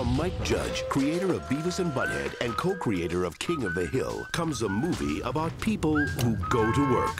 From Mike Judge, creator of Beavis and Butthead and co-creator of King of the Hill, comes a movie about people who go to work.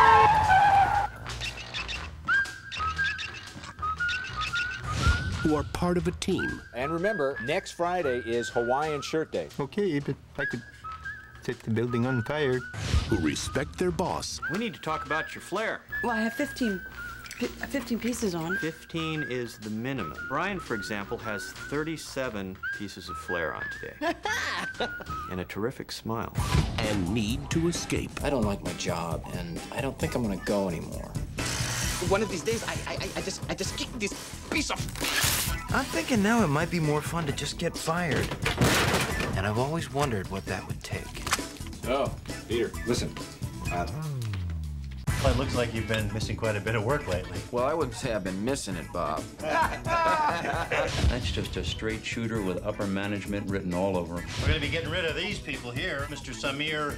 Who are part of a team. And remember, next Friday is Hawaiian Shirt Day. Okay, but I could set the building on fire. Who respect their boss. We need to talk about your flair. Well, I have 15 pieces on. 15 is the minimum. Brian, for example, has 37 pieces of flair on today. And a terrific smile. And need to escape. I don't like my job, and I don't think I'm gonna go anymore. One of these days, I just kick this piece of... I'm thinking now it might be more fun to just get fired. And I've always wondered what that would take. Oh, Peter, listen. Well, it looks like you've been missing quite a bit of work lately. Well, I wouldn't say I've been missing it, Bob. That's just a straight shooter with upper management written all over him. We're gonna be getting rid of these people here. Mr. Samir,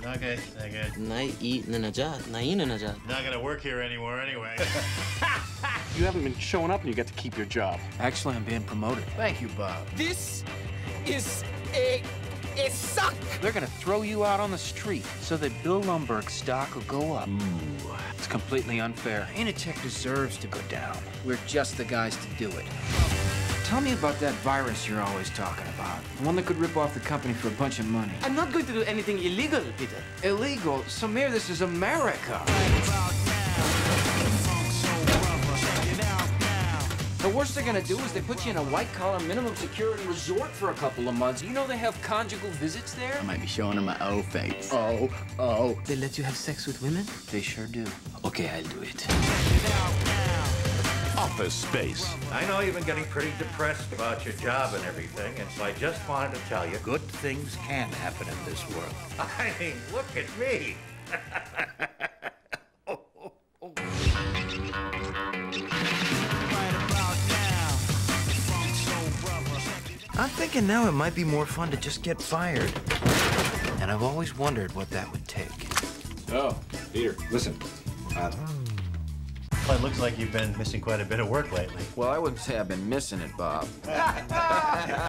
not gonna work here anymore anyway. You haven't been showing up and you get to keep your job. Actually, I'm being promoted. Thank you, Bob. This is a suck. They're gonna throw you out on the street so that Bill Lumberg's stock will go up. It's completely unfair. Initech deserves to go down. We're just the guys to do it. Tell me about that virus you're always talking about. The one that could rip off the company for a bunch of money. I'm not going to do anything illegal, Peter. Illegal? Samir, this is America. The worst they're gonna do is they put you in a white-collar minimum security resort for a couple of months. You know they have conjugal visits there? I might be showing them my O face. Oh. They let you have sex with women? They sure do. Okay, I'll do it. Office Space. I know you've been getting pretty depressed about your job and everything, and so I just wanted to tell you, good things can happen in this world. I mean, look at me. I'm thinking now it might be more fun to just get fired. And I've always wondered what that would take. Oh, Peter, listen. Well, it looks like you've been missing quite a bit of work lately. Well, I wouldn't say I've been missing it, Bob.